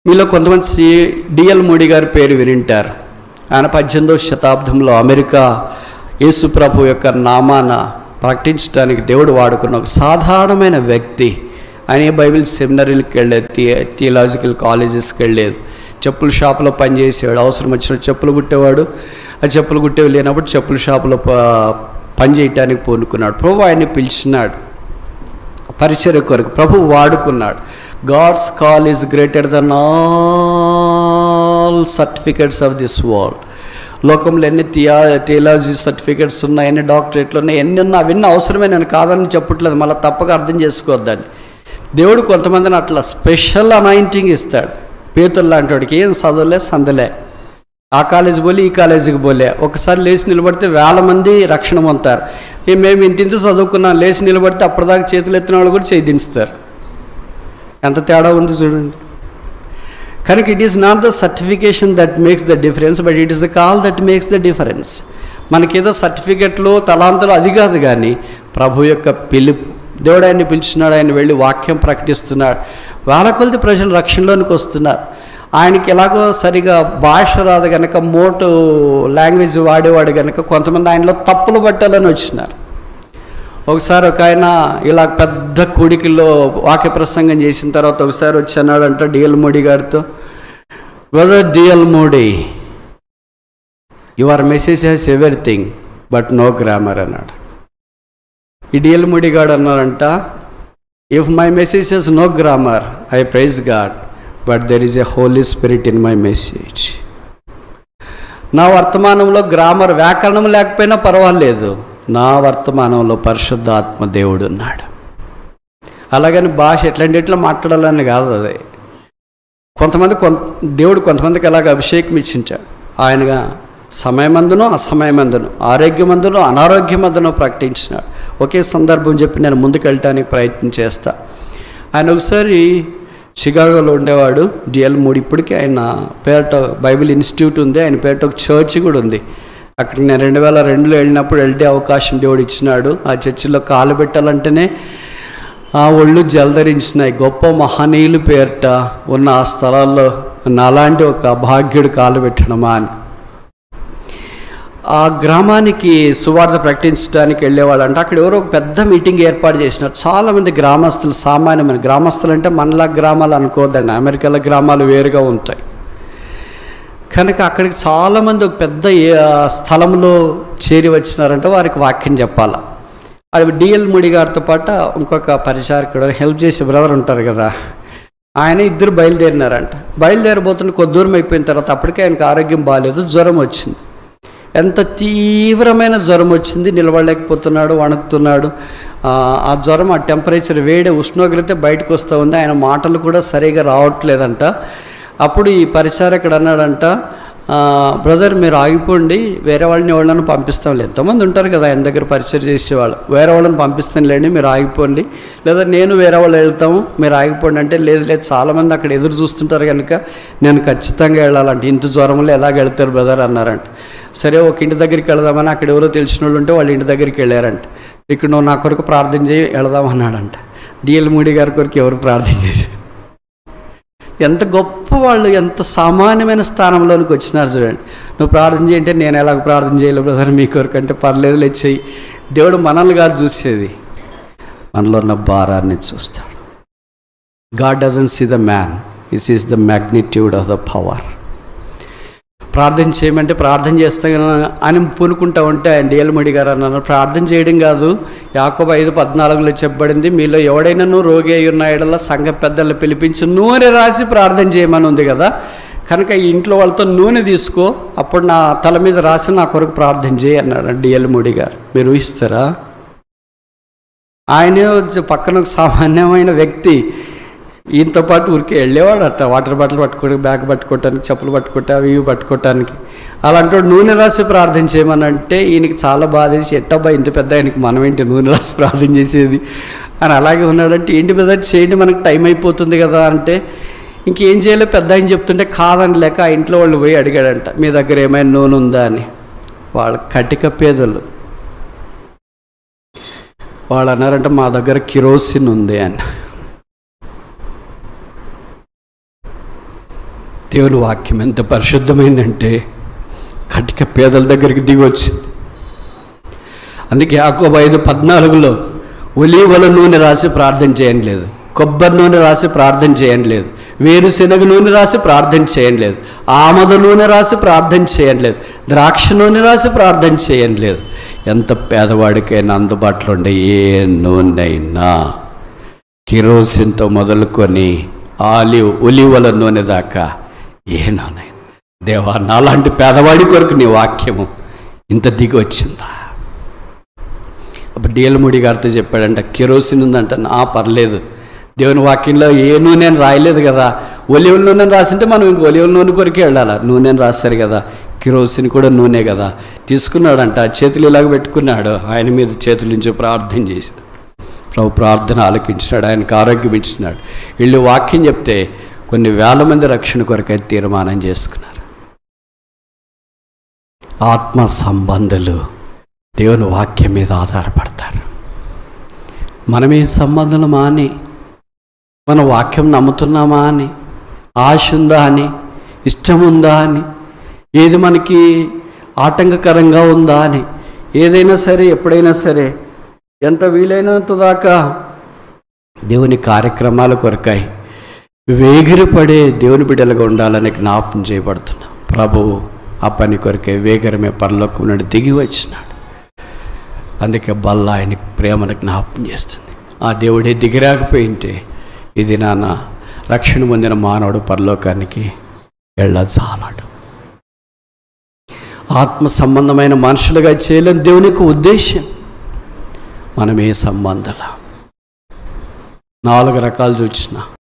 మీలో కొంతమంది DL moody గారి పేరు వినింటారు. ఆయన 18వ శతాబ్దంలో అమెరికా యేసు ప్రభు యొక్క నామాన ప్రకటించడానికి దేవుడు వాడుకున్న ఒక సాధారణమైన వ్యక్తి. ఆయన బైబిల్ సెమినరీలకు వెళ్ళేది, థియలాజికల్ కాలేజెస్కి వెళ్ళేది, చెప్పుల షాపులో పనిచేసేవాడు. అవసరం వచ్చినప్పుడు చెప్పులు కుట్టేవాడు. ఆ చెప్పులు కుట్టేవి లేనప్పుడు చెప్పుల షాపులో పని చేయటానికి పూనుకున్నాడు. ప్రభు ఆయన్ని పిలిచినాడు పరిచర్య కొరకు. ప్రభు వాడుకున్నాడు. God's call is greater than all certificates of this world. లోకంలో ఎన్ని థియాలజీ సర్టిఫికెట్స్ ఉన్నాయి, ఎన్ని డాక్టరేట్లు ఉన్నాయి, ఎన్ని ఉన్నా అవన్నీ అవసరమే, నేను కాదని చెప్పట్లేదు, మళ్ళీ తప్పక అర్థం చేసుకోవద్దండి. దేవుడు కొంతమందిని అట్లా స్పెషల్ అనాయింటింగ్ ఇస్తాడు. పేతురు లాంటి వాడికి ఏం చదవలే సందలే, ఆ కాలేజీ పోలే ఈ కాలేజీకి పోలే, ఒకసారి లేచి నిలబడితే 1000 మంది రక్షణ పొందుతారు. మేము ఇంత చదువుకున్నాం, లేచి నిలబడితే అప్పటిదాకా చేతులు ఎత్తిన వాళ్ళు కూడా చేయి దించుతారు. ఎంత తేడా ఉంది చూడండి. కనుక it is not the certification that makes the difference, but it is the call that makes the difference. మనకేదో సర్టిఫికెట్లు తలాంతులు అది కాదు, కానీ ప్రభు యొక్క పిలుపు. దేవుడు ఆయన్ని పిలిచినాడు, ఆయన వెళ్ళి వాక్యం ప్రకటిస్తున్నాడు. వేల కొలది ప్రజలు రక్షణలోనికి వస్తున్నారు. ఆయనకి ఎలాగో సరిగా భాష రాదు కనుక మోటు లాంగ్వేజ్ వాడేవాడు కనుక కొంతమంది ఆయనలో తప్పులు పట్టాలని వచ్చినారు. ఒకసారి ఒక ఆయన ఇలా పెద్ద కూడికల్లో వాక్య ప్రసంగం చేసిన తర్వాత ఒకసారి వచ్చి అన్నాడంట డిఎల్ మూడీ గారితో, brother DL Moody, your message has everything but no grammar అన్నాడు. ఈ డిఎల్ మూడీ గారు అన్నారంట, if my message has no grammar I praise God, but there is a holy spirit in my message. నా వర్తమానంలో grammar వ్యాకరణం లేకపోయినా పర్వాలేదు, నా వర్తమానంలో పరిశుద్ధాత్మ దేవుడు ఉన్నాడు. అలాగని భాష ఎట్లా మాట్లాడాలని కాదు. అది దేవుడు కొంతమందికి అలాగ అభిషేకం ఇచ్చించాడు. ఆయనగా సమయమందును అసమయమందును, ఆరోగ్యమందును అనారోగ్యమందును ప్రకటించినాడు. ఒకే సందర్భం చెప్పి నేను ముందుకు వెళ్ళటానికి ప్రయత్నం చేస్తా. ఆయన ఒకసారి చికాగోలో ఉండేవాడు డిఎల్ మూడీ. ఇప్పటికీ ఆయన పేరట బైబిల్ ఇన్స్టిట్యూట్ ఉంది, ఆయన పేరట ఒక చర్చి కూడా ఉంది. అక్కడికి నేను 2002లో వెళ్ళినప్పుడు వెళ్ళే అవకాశం దేవుడు ఇచ్చినాడు. ఆ చర్చిలో కాలు పెట్టాలంటేనే ఆ ఒళ్ళు జలధరించినాయి. గొప్ప మహనీయులు పేరట ఉన్న ఆ స్థలాల్లో నాలాంటి ఒక భాగ్యుడు కాలు పెట్టడమా అని. ఆ గ్రామానికి సువార్త ప్రకటించడానికి వెళ్ళేవాళ్ళు అంటే అక్కడ ఎవరో ఒక పెద్ద మీటింగ్ ఏర్పాటు చేసినారు. చాలామంది గ్రామస్తులు, సామాన్యమైన గ్రామస్తులు అంటే మనలా గ్రామాలు అనుకోవద్దండి, అమెరికాలో గ్రామాలు వేరుగా ఉంటాయి. కనుక అక్కడికి చాలామంది ఒక పెద్ద స్థలంలో చేరి వచ్చినారంటే వారికి వాక్యం చెప్పాలి. అది డిఎల్ మూడీ గారితో పాటు ఇంకొక పరిచారకుడు హెల్ప్ చేసే బ్రదర్ ఉంటారు కదా, ఆయన ఇద్దరు బయలుదేరినారంట. బయలుదేరబోతున్న కొద్ది దూరం అయిపోయిన తర్వాత అప్పటికే ఆయనకు ఆరోగ్యం బాగాలేదు, జ్వరం వచ్చింది. ఎంత తీవ్రమైన జ్వరం వచ్చింది, నిలబడలేకపోతున్నాడు, వణుకుతున్నాడు. ఆ జ్వరం, ఆ టెంపరేచర్, వేడి ఉష్ణోగ్రత బయటకు వస్తూ ఉంది. ఆయన మాటలు కూడా సరిగా రావట్లేదంట. అప్పుడు ఈ పరిచారకుడు అన్నాడంట, బ్రదర్ మీరు ఆగిపోండి, వేరే వాళ్ళని ఎవరైనా పంపిస్తాం. ఎంతోమంది ఉంటారు కదా ఆయన దగ్గర పరిచయం చేసేవాళ్ళు, వేరే వాళ్ళని పంపిస్తాను లేండి మీరు ఆగిపోండి, లేదా నేను వేరే వాళ్ళు వెళ్తాము మీరు ఆగిపోండి అంటే, లేదు చాలామంది అక్కడ ఎదురు చూస్తుంటారు కనుక నేను ఖచ్చితంగా వెళ్ళాలంటే, ఇంత జ్వరంలో ఎలాగ వెళ్తారు బ్రదర్ అన్నారంట. సరే ఒక ఇంటి దగ్గరికి వెళదామని అక్కడ ఎవరో తెలిసిన వాళ్ళు ఉంటే వాళ్ళ ఇంటి దగ్గరికి వెళ్ళారంట. ఇక్కడ నువ్వు నా కొరకు ప్రార్థన చేయి వెళదామన్నాడంట. డిఎల్ మూడీ గారి కొరకు ఎవరు ప్రార్థన చేశారు? ఎంత గొప్ప వాళ్ళు, ఎంత సామాన్యమైన స్థానంలోనికి వచ్చినారు చూడండి. నువ్వు ప్రార్థన చేయంటే నేను ఎలాగ ప్రార్థన చేయలేదు బ్రదర్ మీ కొరకు అంటే, పర్లేదు లేచేయి. దేవుడు మనల్ని కాదు చూసేది, మనలో ఉన్న భారాన్ని చూస్తాడు. God doesn't see the man, he sees the magnitude of the power. ప్రార్థన చేయమంటే ప్రార్థన చేస్తా అని పూనుకుంటా ఉంటే ఆయన డిఎల్ మూడీ గారు అన్నారు, ప్రార్థన చేయడం కాదు, యాకోబు 5:14లో చెప్పబడింది, మీలో ఎవడైనా రోగి అయి ఉన్న ఎడల సంఘ పెద్దలను పిలిపించి నూనె రాసి ప్రార్థన చేయమని ఉంది కదా, కనుక ఈ ఇంట్లో వాళ్ళతో నూనె తీసుకో, అప్పుడు నా తల మీద రాసి నా కొరకు ప్రార్థన చేయి అన్నాడు డిఎల్ మూడీ గారు. మీరు ఊహిస్తారా? ఆయనే పక్కన ఒక సామాన్యమైన వ్యక్తి, ఈయనతో పాటు ఊరికే వెళ్ళేవాడు అట్ట, వాటర్ బాటిల్ పట్టుకోవడానికి, బ్యాగ్ పట్టుకోవటానికి, చెప్పులు పట్టుకోవటం, అవి ఇవి పట్టుకోవటానికి. అలాంటి నూనె రాసి ప్రార్థన చేయమని అంటే ఈయనకి చాలా బాధేసి, ఎట్టబ్బా ఇంటి పెద్ద ఆయనకి మనం ఏంటి నూనె రాసి ప్రార్థన చేసేది అని అలాగే ఉన్నాడంటే, ఏంటి పెద్ద చేయండి మనకు టైం అయిపోతుంది కదా అంటే, ఇంకేం చేయలేదు పెద్ద ఆయన చెప్తుంటే కాదని లేక ఆ ఇంట్లో వాళ్ళు పోయి అడిగాడంట, మీ దగ్గర ఏమైనా నూనె ఉందా అని. వాళ్ళ కటిక పేదలు వాళ్ళు అన్నారంట, మా దగ్గర కిరోసిన్ ఉంది అని. దేవుని వాక్యం ఎంత పరిశుద్ధమైందంటే కటిక పేదల దగ్గరికి దిగి వచ్చింది. అందుకే యాకోబు 5:14 ఒలీవల నూనె రాసి ప్రార్థన చేయండి లేదు, కొబ్బరి నూనె రాసి ప్రార్థన చేయండి లేదు, వేరుశెనగ నూనె రాసి ప్రార్థన చేయండి లేదు, ఆమద నూనె రాసి ప్రార్థన చేయండి లేదు, ద్రాక్ష నూనె రాసి ప్రార్థన చేయండి లేదు. ఎంత పేదవాడికైనా అందుబాటులో ఉండే ఏ నూనె అయినా కిరోసిన్తో మొదలుకొని ఒలివల నూనె దాకా ఏ నూనె, దేవా నాలాంటి పేదవాడి కొరకు నీ వాక్యము ఇంత దిగి వచ్చిందా? అప్పుడు మూడీ గారితో చెప్పాడంట, కిరోసిన్ ఉందంట. పర్లేదు, దేవుని వాక్యంలో ఏ నూనె అని రాయలేదు కదా, ఒలివల నూనెని రాసింటే మనం ఇంక ఒలివల నూనె కొరికే వెళ్ళాలా, నూనెని రాశారు కదా, కిరోసిన్ కూడా నూనె కదా. తీసుకున్నాడంట, చేతులు ఇలాగ పెట్టుకున్నాడు, ఆయన మీద చేతుల నుంచి ప్రార్థన చేశాడు. ప్రభు ప్రార్థన ఆలకించినాడు, ఆయనకు ఆరోగ్యం ఇచ్చినాడు. వీళ్ళు వాక్యం చెప్తే కొన్ని వేల మంది రక్షణ కొరకై తీర్మానం చేసుకున్నారు. ఆత్మ సంబంధాలు దేవుని వాక్యం మీద ఆధారపడతారు. మనమే సంబంధాలు మాని మన వాక్యం నమ్ముతున్నామా అని, ఆశ ఉందా అని, ఇష్టం ఉందా అని, ఏది మనకి ఆటంకకరంగా ఉందా అని, ఏదైనా సరే ఎప్పుడైనా సరే ఎంత వీలైనంత దాకా దేవుని కార్యక్రమాల కొరకై వేగిరపడే దేవుని బిడ్డలుగా ఉండాలని జ్ఞాపం చేయబడుతున్నాం. ప్రభువు ఆ పని కొరకే వేగరమే పరలోకం నుండి దిగి వచ్చినాడు. అందుకే బల్ల ఆయన ప్రేమను జ్ఞాపం చేస్తుంది. ఆ దేవుడే దిగిరాకపోయింటే ఇది నాన్న రక్షణ పొందిన మానవుడు పరలోకానికి వెళ్ళచాలడు. ఆత్మ సంబంధమైన మనుషులుగా చేయలేని దేవుని యొక్క ఉద్దేశం. మనమే సంబంధాల 4 రకాలు చూసిన